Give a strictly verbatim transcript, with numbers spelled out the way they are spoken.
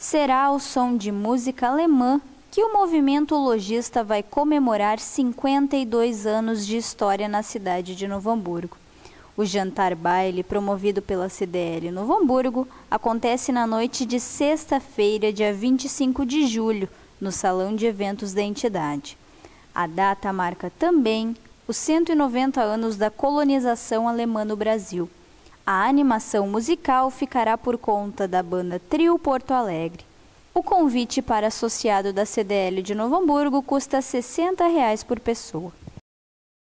Será ao som de música alemã que o movimento lojista vai comemorar cinquenta e dois anos de história na cidade de Novo Hamburgo. O jantar baile, promovido pela C D L Novo Hamburgo, acontece na noite de sexta-feira, dia vinte e cinco de julho, no Salão de Eventos da entidade. A data marca também os cento e noventa anos da colonização alemã no Brasil. A animação musical ficará por conta da banda Trio Porto Alegre. O convite para associado da C D L de Novo Hamburgo custa sessenta reais por pessoa.